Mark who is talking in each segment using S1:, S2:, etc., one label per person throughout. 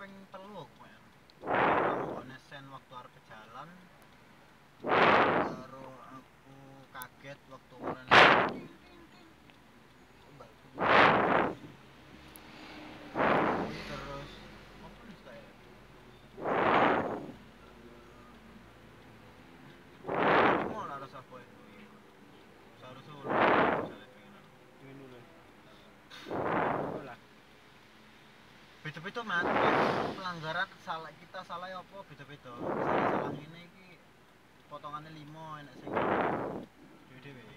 S1: ping telu kok. Aku nesen waktu arep jalan. Karo aku kaget waktu kemarin. Terus apa nih saya? Mau lah rasa apa itu? Seharusnya misalnya pengen
S2: Ini loh. Lah.
S1: beda-beda mas, pelanggaran salah kita salah ya apa beda-beda. Misalnya salah ini iki potongannya 5 enak sing dhewe-dhewe.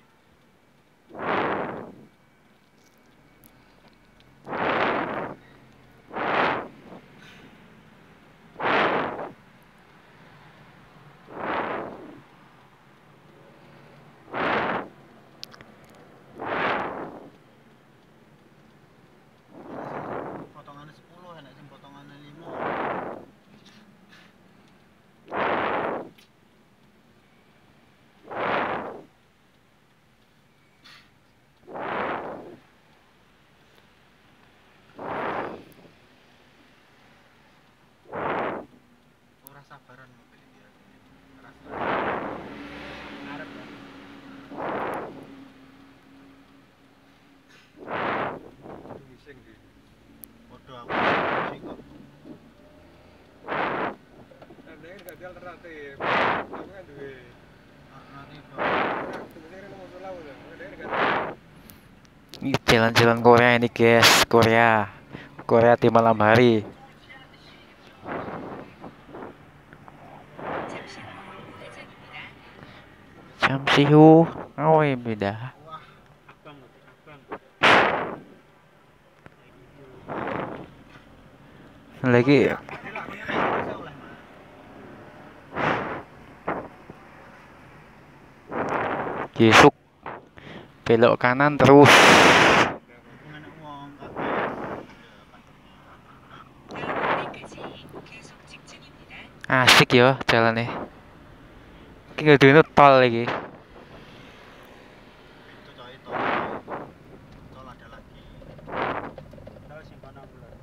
S1: Potongannya 10 enak sing potongannya 5. Ora sabaran mobil iki rasane. Rasa
S2: Arep ya. Bising di.
S1: podo aku sing kok.
S2: Ada yang gak alternatif. Aku kan duwe.
S1: Nanti do.
S2: Sebenarnya mau selalu lah. Ada yang gak.
S3: Ini jalan-jalan Korea ini guys, Korea di malam hari. 잠시 후, beda.
S1: Wah,
S2: Abang.
S3: Lagi
S1: aku nyampe Indonesia oleh mas.
S3: Yesuk belok kanan terus.
S1: Hubungan uang kabeh.
S3: Asik ya jalannya. Iki nggak duwe tol lagi.
S1: Itu coy tol. Tol ada lagi.
S2: Tahu simpan aku lah.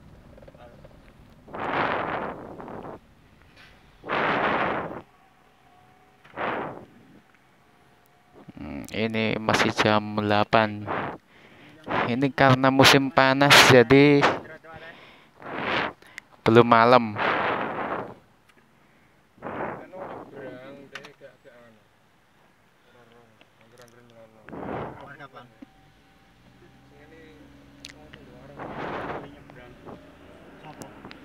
S3: Ini masih jam 8. Ini karena musim panas jadi belum malam.
S1: Kemarin kapan? Sopo?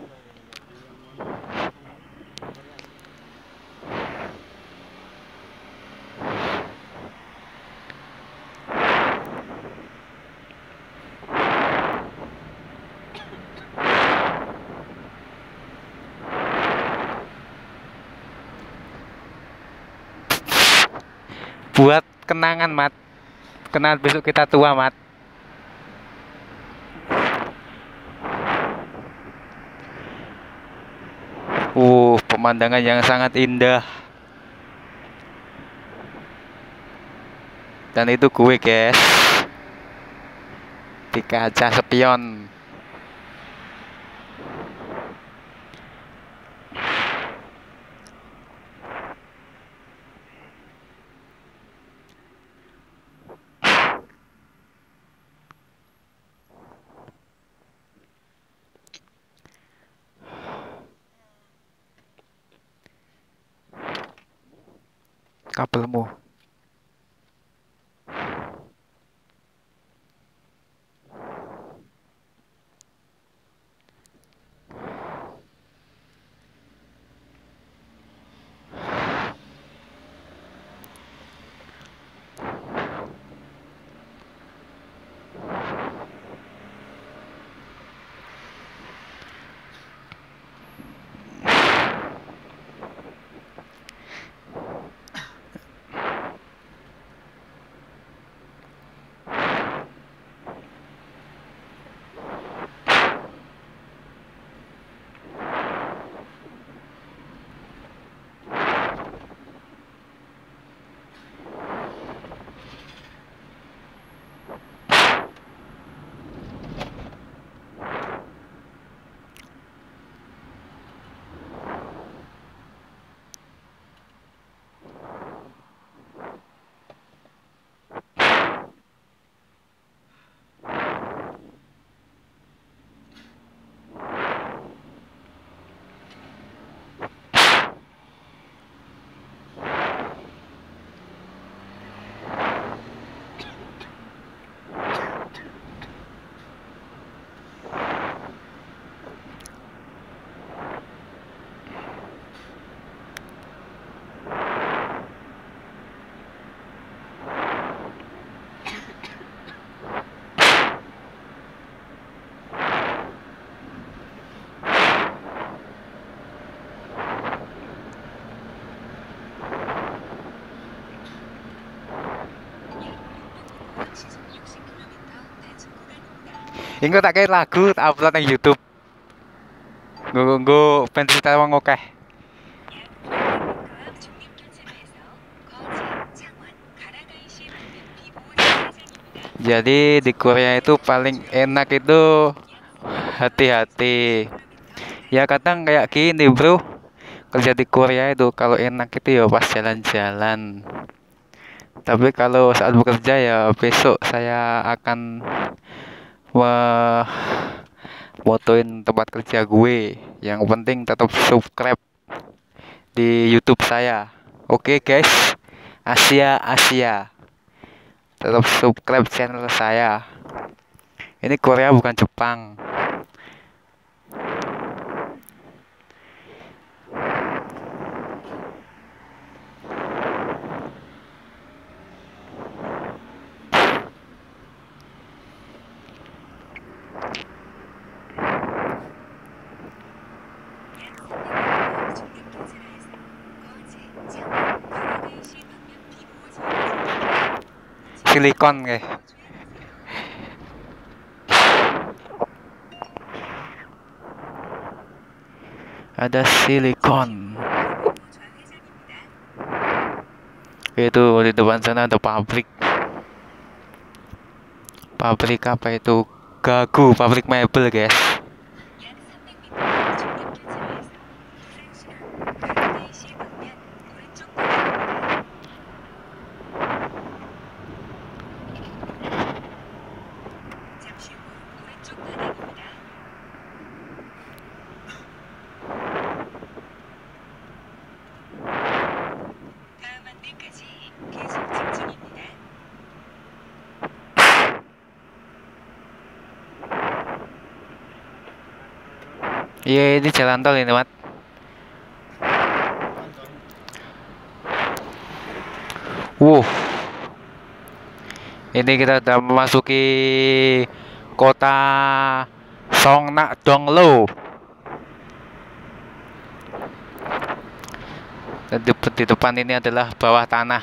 S3: Buat kenangan, Mat. Kenal besok kita tua, Mat. Pemandangan yang sangat indah. Dan itu gue, guys. Di kaca spion. Kabelmu. Engko tak kayak lagu tak upload nang YouTube. Nggo pensi ta wong akeh. Jadi di Korea itu paling enak itu hati-hati. Ya kadang kayak gini bro, kerja di Korea itu kalau enak itu ya pas jalan-jalan. Tapi kalau saat bekerja ya besok saya akan fotoin tempat kerja gue. Yang penting tetap subscribe di YouTube saya. Oke guys, Asia Asia. Tetap subscribe channel saya. Ini Korea bukan Jepang. Silikon kayak. Ada silikon. Itu di depan sana ada pabrik. Pabrik apa itu? Gagu, pabrik mebel, guys. Iya, ini jalan tol ini, Mat. Ini kita sudah memasuki kota Songnak Donglo. Dan di depan ini adalah bawah tanah.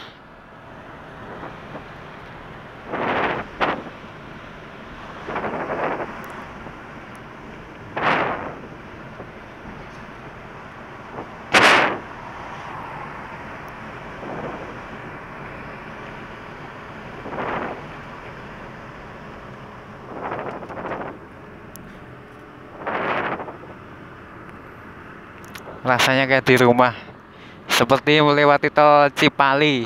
S3: Rasanya kayak di rumah, seperti melewati tol Cipali.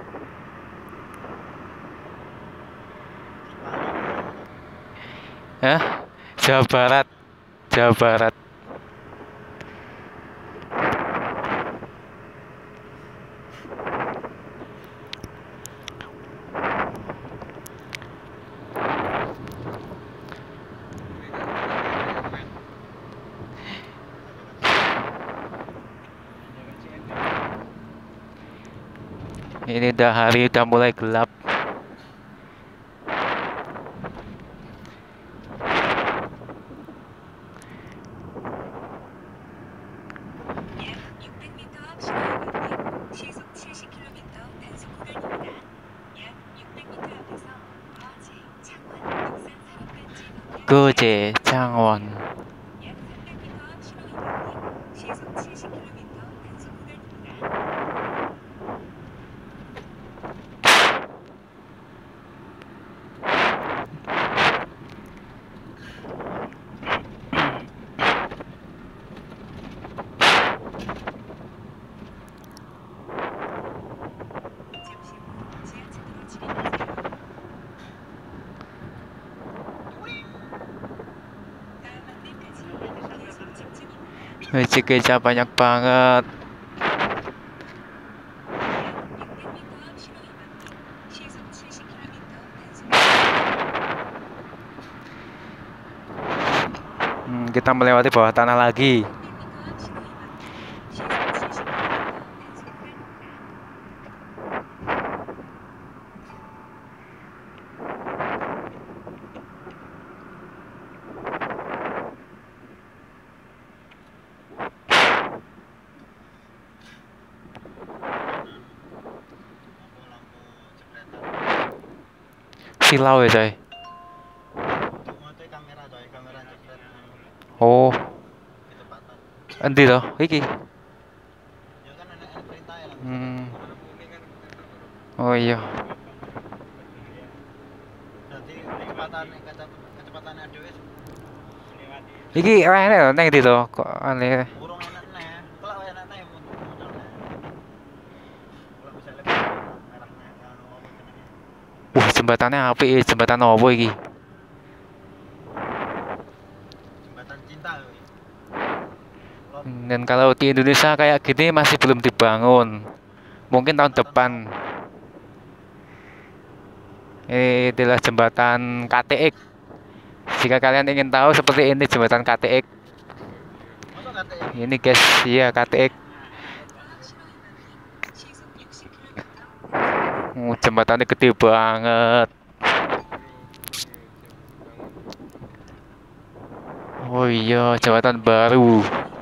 S3: Jawa Barat, Jawa Barat. Ini hari udah mulai gelap. Goje Changwon. Gereja banyak banget. Kita melewati bawah tanah lagi. Silau ya coy.
S1: Cuma tuh kamera kayak kamera jepret
S3: Oh,
S1: kecepatan.
S3: endi to? Iki.
S1: Ya kan enak perintah ya lah misalnya
S3: Hmm.
S2: warna kuning kan sensor turun.
S3: Oh iya.
S2: Berbahaya.
S1: jadi kecepatan dhewe
S2: Melewati
S3: Iki ra enak lho nang ndi to? Kok aneh.
S1: urung enak neh kelak enak neh muncul neh kalau misalnya merah neh anu apa jenenge
S3: Wah, jembatannya apik ya, jembatan opo iki?
S1: jembatan cinta kuwi Lot
S3: Dan kalau di Indonesia kayak gini masih belum dibangun. Mungkin tahun
S1: jembatan
S3: depan.
S1: apa
S3: Ini adalah jembatan KTX. Jika kalian ingin tahu seperti ini jembatan KTX.
S1: masa kate iki
S3: Ini guys, iya KTX. Jembatannya gede banget.
S2: baru
S3: Oh iya, jembatan baru.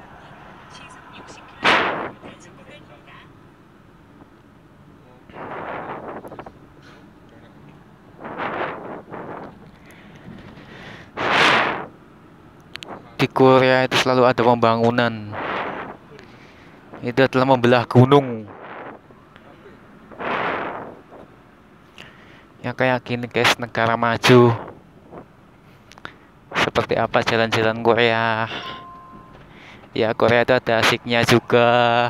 S3: Di Korea itu selalu ada pembangunan. Itu adalah membelah gunung. Ya kayak gini guys, negara maju. Seperti apa jalan-jalan Korea? Ya Korea itu ada asiknya juga,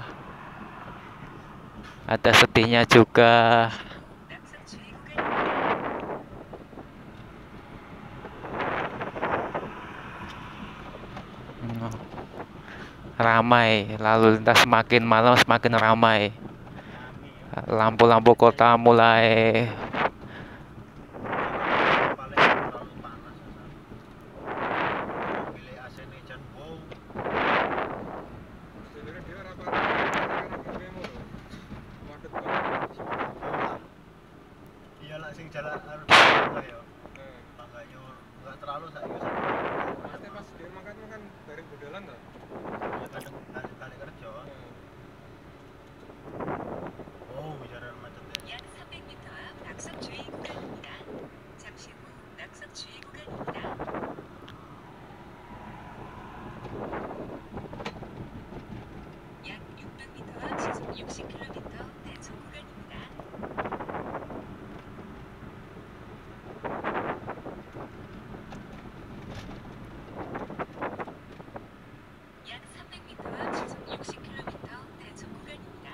S3: ada sedihnya juga. Hmm, ramai, lalu lintas semakin malam semakin ramai. Lampu-lampu kota mulai
S1: paling terlalu panas mobil AC ne jan wow
S2: sebenarnya dia apa kan problemo loh. Waduh banget.
S1: iya lah sing jalan harus ya
S2: Nah,
S1: bangga yo enggak terlalu saiki
S2: pasti pas dia makan makan dari bodolan tuh.
S1: ya kadang kali kerja oh bicara macetnya
S4: 약 300m 앞 낙석 주의 구간입니다. 잠시 후 낙석 주의 구간입니다. 약 600m 앞 시속 60km 단속 구간입니다. 약 300m 앞 시속 60km 단속 구간입니다.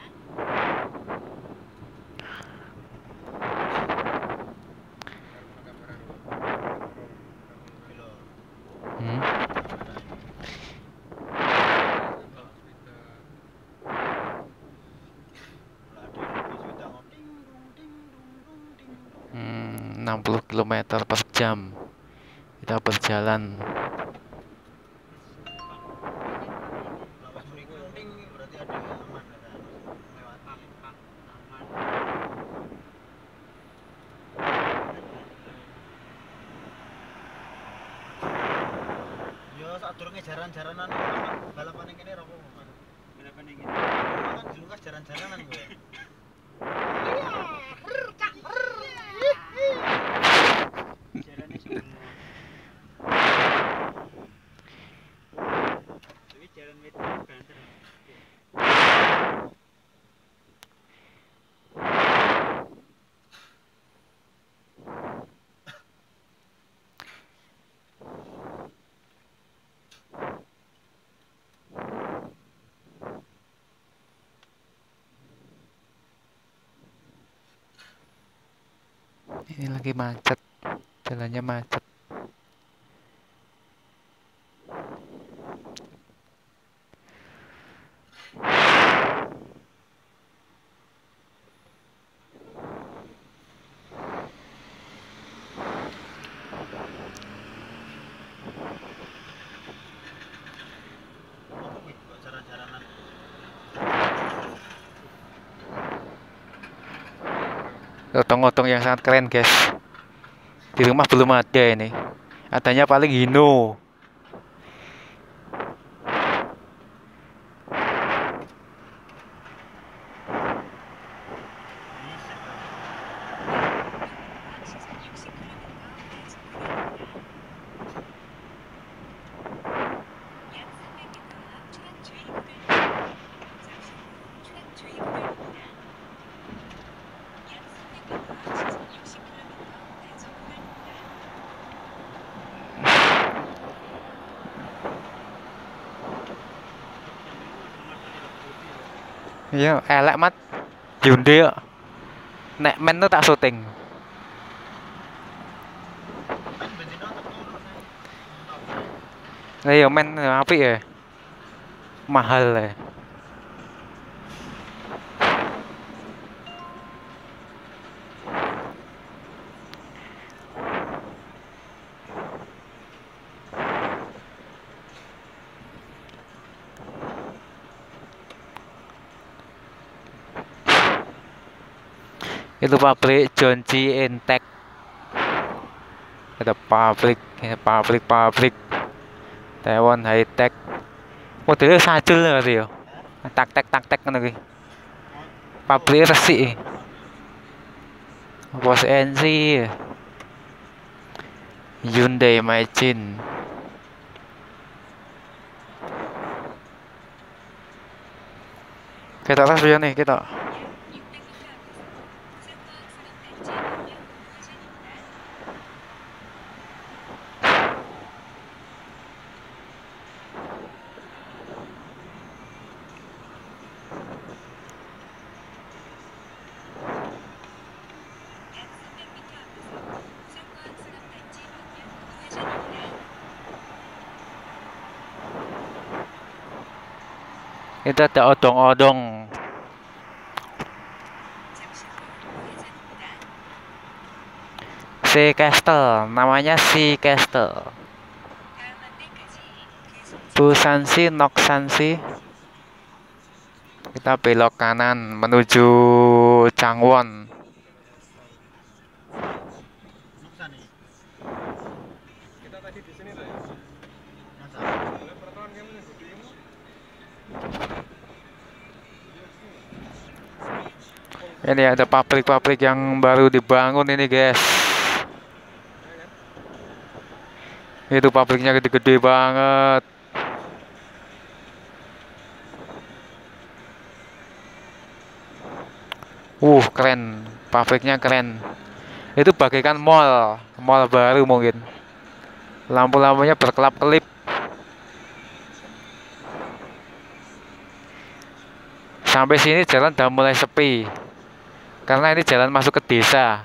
S2: Baru kena kamera dulu.
S1: kilo
S3: hmm,
S1: lah
S3: 60 km per jam. Kita berjalan.
S1: lawas muni kunting berarti ada yang aman ya kan melewati aman yo sadurunge jaran-jaranan balapan yang kene ropo mas balapan yang kene kan jelungkas jaran-jaranan gue jarane semua tapi jaran meter banter
S3: Ini lagi macet. Jalannya macet.
S1: kok jaran-jaranan
S3: Otong-otong yang sangat keren guys. Di rumah belum ada ini. Adanya paling Hino.
S4: 시속 60km 단속 구간입니다.
S3: Iya, elek mat. Hyundai kok. Nek men tuh tak syuting.
S1: Men bensinnya tetep turun nih. Mentok.
S3: Lah iya men apik ya. Mahal ya. Itu pabrik Jonji Intek. Ada pabrik Taiwan High Tech. Modelnya sajul berarti ya. Tak tek ngono kuwi. Pabrik resik. Bos NC. Hyundai Maichin. Kita ras ya nih kita.
S4: 약 600m 앞에서 센터 학습 단지 방면 우회전입니다. 약 300m 앞에서 센터 학습 단지 방면 우회전입니다.
S3: Itu ada odong-odong.
S4: 잠시 후 우회전입니다.
S3: Sea Castle, namanya Sea Castle.
S4: 다음 안내까지 계속
S3: Busansi, Noksansi. Kita belok kanan menuju Changwon.
S1: Nuksa nih.
S2: Kita tadi di sini tuh ya.
S1: Nasa.
S2: Oleh pertemuan kami nih buktimu.
S3: Ini ada pabrik-pabrik yang baru dibangun ini guys. Itu pabriknya gede-gede banget. Keren. Pabriknya keren. Itu bagaikan mall baru mungkin. Lampu-lampunya berkelap-kelip. Sampai sini jalan udah mulai sepi. Karena ini jalan masuk ke desa.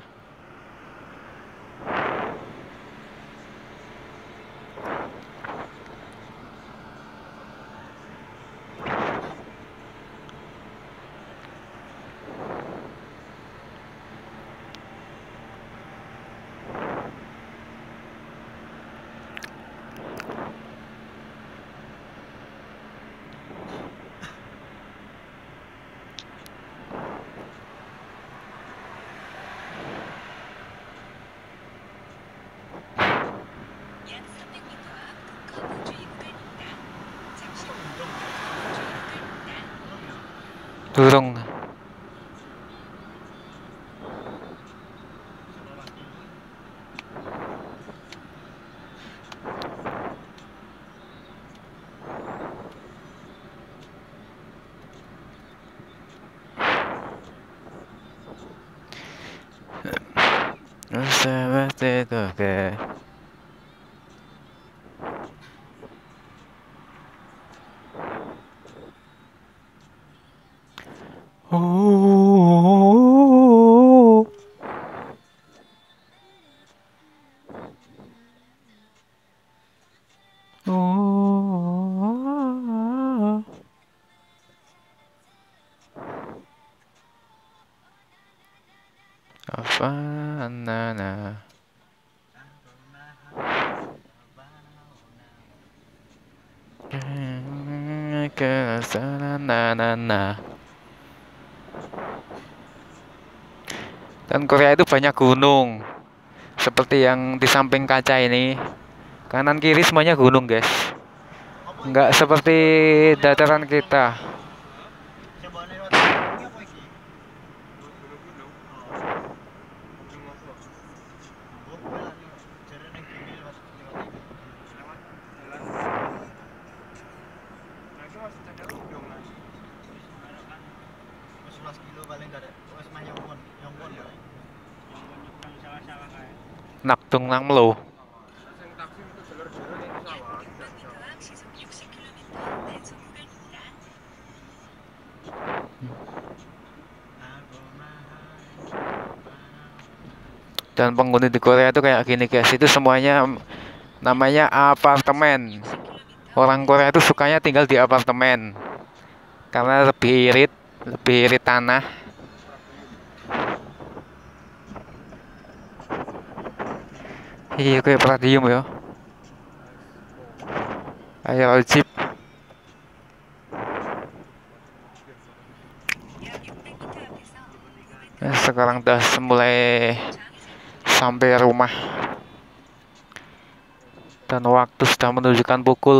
S4: 약 300m 앞 커브 주의 구간입니다. 잠시 후 커브 주의 구간입니다.
S3: Durung. Seperti itu ke. Apa nana? Nana. Dan Korea itu banyak gunung. Seperti yang di samping kaca ini. Kanan kiri semuanya gunung, guys. Enggak seperti dataran kita.
S1: Coba lewat ini apa iki?
S2: Gunung-gunung.
S1: Oh,
S2: Gunung apa?
S1: gua bolak nih. Jare ning gini lewat iki.
S2: Lewat jalan. Nah itu masih cakap gunung lah.
S1: Wis 11 kilo paling gak ada. Wis mah Yongwon paling.
S3: Naktung nang melu.
S2: Sing taksi itu jalur-jalur yang sawah.
S4: 약 600m 앞 시속 60km 단속 구간입니다.
S3: Dan penghuni di Korea itu kayak gini guys, itu semuanya namanya apartemen. Orang Korea itu sukanya tinggal di apartemen karena lebih irit tanah. Iya kayak Pradium ya. Ayo Jeep. Sekarang udah mulai sampai rumah dan waktu sudah menunjukkan pukul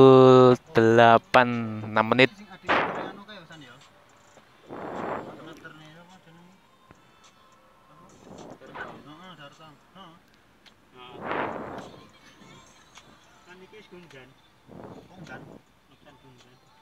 S3: 8.06 menit.
S1: Sing adik Korea anu kae San ya. Meterne apa jenenge? Heeh, Dartang. Heeh.
S2: Kan iki wis gunggan.
S1: Konggan.
S2: Ikan gunggan.